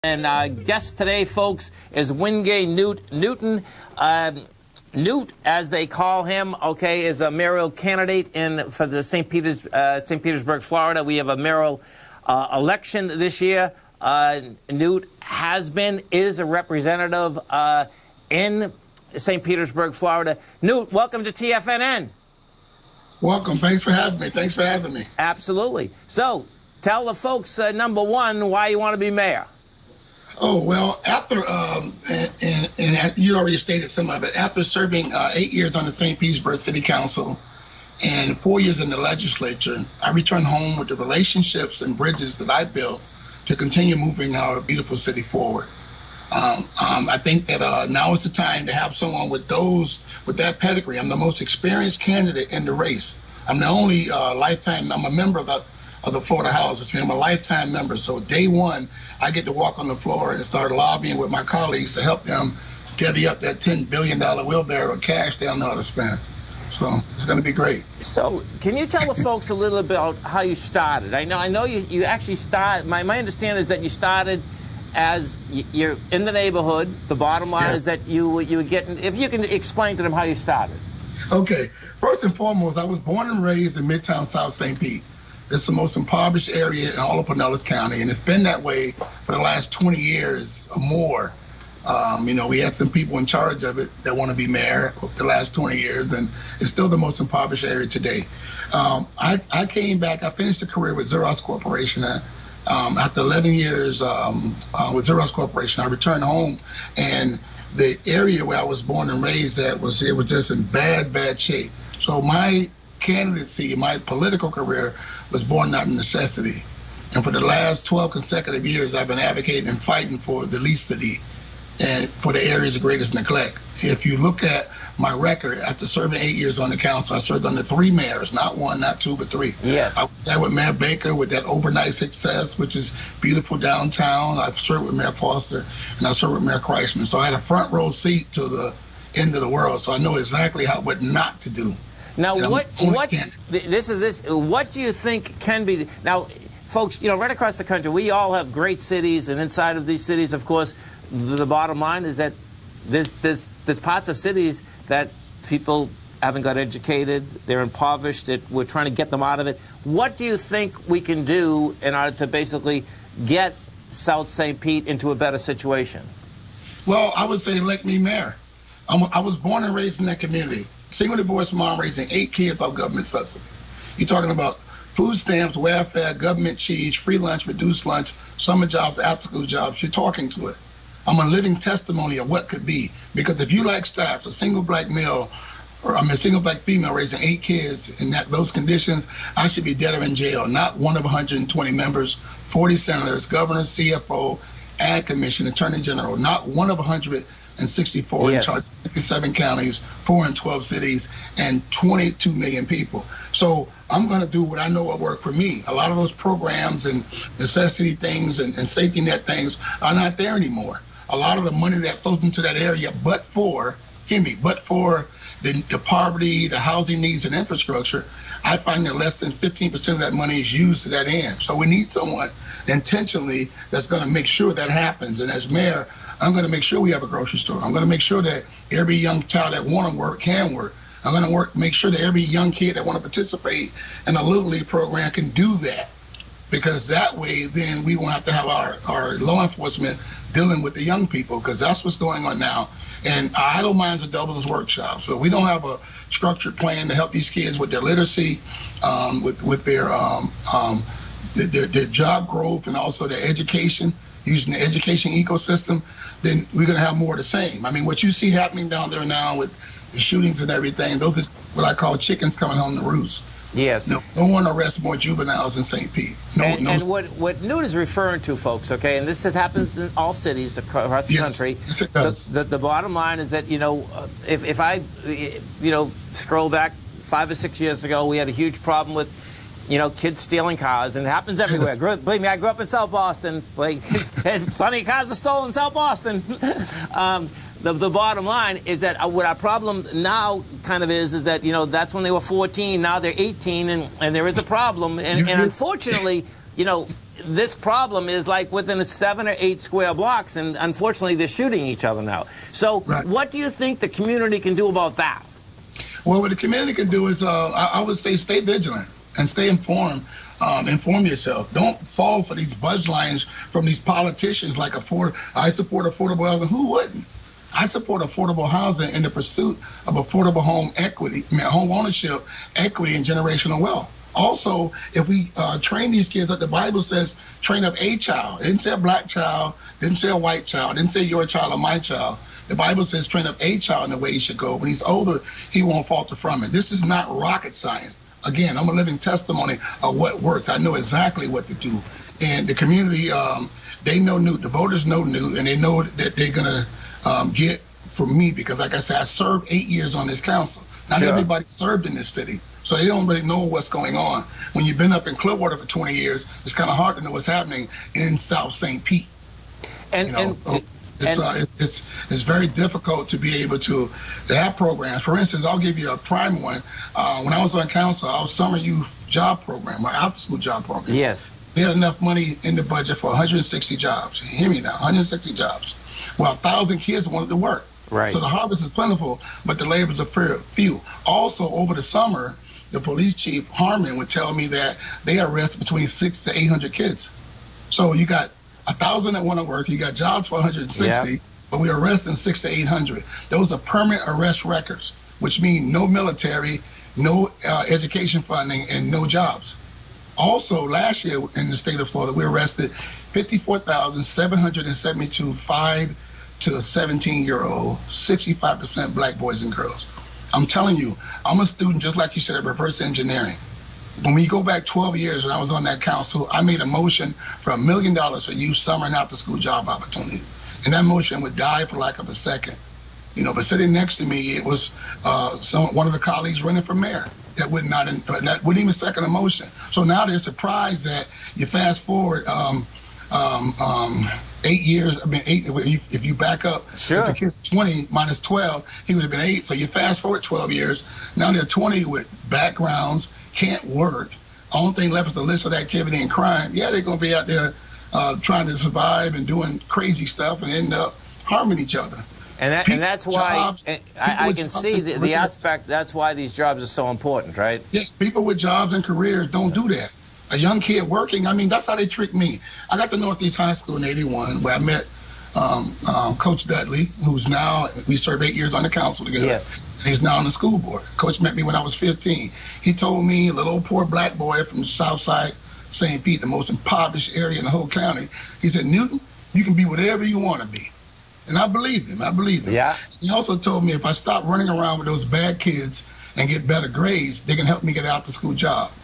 And guest today, folks, is Wengay Newt. Newt, as they call him, okay, is a mayoral candidate for the St. Petersburg, Florida. We have a mayoral election this year. Newt is a representative in St. Petersburg, Florida. Newt, welcome to TFNN. Welcome. Thanks for having me. Thanks for having me. Absolutely. So, tell the folks, number one, why you want to be mayor. Oh, well, after, and you already stated some of it, after serving 8 years on the St. Petersburg City Council and 4 years in the legislature, I returned home with the relationships and bridges that I built to continue moving our beautiful city forward. I think that now is the time to have someone with that pedigree. I'm the most experienced candidate in the race. I'm the only I'm a member of the Florida House. I'm a lifetime member. So day one, I get to walk on the floor and start lobbying with my colleagues to help them divvy up that $10 billion wheelbarrow of cash they don't know how to spend. So it's going to be great. So can you tell the folks a little bit about how you started? I know you actually started. My understanding is that you started as you're in the neighborhood. The bottom line is that you were getting. If you can explain to them how you started. Okay. First and foremost, I was born and raised in Midtown South St. Pete. It's the most impoverished area in all of Pinellas County, and it's been that way for the last 20 years or more. We had some people in charge of it that want to be mayor for the last 20 years, and it's still the most impoverished area today. I came back. I finished a career with Xerox Corporation. After 11 years with Xerox Corporation, I returned home, and the area where I was born and raised at was just in bad shape. So my candidacy, my political career was born out of necessity. And for the last 12 consecutive years, I've been advocating and fighting for the least city and for the areas of greatest neglect. If you look at my record, after serving 8 years on the council, I served under 3 mayors, not 1, not 2, but 3. Yes. I was there with Mayor Baker with that overnight success, which is beautiful downtown. I've served with Mayor Foster, and I served with Mayor Kreisman. So I had a front row seat to the end of the world, so I know exactly what not to do. Now, what do you think can be now, folks? Right across the country, we all have great cities, and inside of these cities, of course, the bottom line is that there's parts of cities that people haven't got educated, they're impoverished. We're trying to get them out of it. What do you think we can do in order to basically get South St. Pete into a better situation? Well, I would say elect me mayor. I was born and raised in that community. Single divorced mom raising 8 kids off government subsidies. You're talking about food stamps, welfare, government cheese, free lunch, reduced lunch, summer jobs, after-school jobs. You're talking to it. I'm a living testimony of what could be. Because if you like stats, a single black male, a single black female raising 8 kids in those conditions, I should be dead or in jail. Not one of 120 members, 40 senators, governor, CFO, Ag Commission, Attorney General. Not one of 164 in charge of 57 counties, 4 in 12 cities, and 22 million people. So I'm going to do what I know will work for me. A lot of those programs and necessity things and safety net things are not there anymore. A lot of the money that flows into that area, but for the poverty, the housing needs, and infrastructure, I find that less than 15% of that money is used to that end. So we need someone intentionally that's going to make sure that happens. And as mayor, I'm going to make sure we have a grocery store. I'm going to make sure that every young child that want to work can work. I'm going to make sure that every young kid that want to participate in a Little League program can do that. Because that way, then we won't have to have our law enforcement dealing with the young people, because that's what's going on now. And our idle minds are doubles workshops. So we don't have a structured plan to help these kids with their literacy, with their job growth, and also their education, using the education ecosystem, then we're going to have more of the same. I mean, what you see happening down there now with the shootings and everything, those are what I call chickens coming home to roost. Yes. No one arrests more juveniles in St. Pete. And what Newt is referring to, folks, okay, and this happens in all cities across the country. Yes, it does. The bottom line is that, if I, scroll back 5 or 6 years ago, we had a huge problem with, kids stealing cars, and it happens everywhere. Yes. Believe me, I grew up in South Boston. Plenty of cars are stolen in South Boston. The bottom line is that what our problem now kind of is that, that's when they were 14, now they're 18, and there is a problem. And unfortunately, this problem is like within 7 or 8 square blocks, and unfortunately they're shooting each other now. So what do you think the community can do about that? Well, what the community can do is, I would say, stay vigilant and stay informed. Inform yourself. Don't fall for these buzz lines from these politicians like I support affordable housing. Who wouldn't? I support affordable housing in the pursuit of affordable home equity, home ownership, equity, and generational wealth. Also, if we train these kids, like the Bible says, train up a child. It didn't say a black child, didn't say a white child, didn't say your child or my child. The Bible says train up a child in the way he should go. When he's older, he won't falter from it. This is not rocket science. Again, I'm a living testimony of what works. I know exactly what to do. And the community, they know Newt. The voters know Newt, and they know that they're going to get from me because, like I said, I served 8 years on this council. Not everybody served in this city, so they don't really know what's going on. When you've been up in Clearwater for 20 years, it's kind of hard to know what's happening in South St. Pete. It's very difficult to be able to have programs. For instance, I'll give you a prime one. When I was on council, our summer youth job program, my after-school job program. Yes. We had enough money in the budget for 160 jobs. Hear me now, 160 jobs. Well, 1,000 kids wanted to work. Right. So the harvest is plentiful, but the laborers are few. Also, over the summer, the police chief, Harmon, would tell me that they arrest between 600 to 800 kids. So you got 1,000 that want to work, you got jobs for 160, but we're arresting 600 to 800. Those are permanent arrest records, which mean no military, no education funding, and no jobs. Also, last year in the state of Florida, we arrested 54,772 5 to 17-year-old, 65% black boys and girls. I'm telling you, I'm a student, just like you said, of reverse engineering. When we go back 12 years when I was on that council, I made a motion for $1 million for youth summer and after school job opportunity. And that motion would die for lack of a second. But sitting next to me, it was one of the colleagues running for mayor that wouldn't even second a motion. So now they're surprised that you fast forward 8 years. If you back up, if the kid's 20 minus 12, he would have been 8. So you fast forward 12 years. Now they're 20 with backgrounds, can't work. Only thing left is a list of activity and crime. Yeah, they're going to be out there trying to survive and doing crazy stuff and end up harming each other. And that's why I can see the aspect. That's why these jobs are so important, right? Yes, people with jobs and careers don't do that. A young kid working, that's how they trick me. I got to Northeast High School in '81 where I met Coach Dudley, who's now, we served 8 years on the council together. Yes. And he's now on the school board. Coach met me when I was 15. He told me, a little poor black boy from Southside St. Pete, the most impoverished area in the whole county, he said, Newton, you can be whatever you want to be. And I believed him. Yeah. He also told me if I stop running around with those bad kids and get better grades, they can help me get out the school job.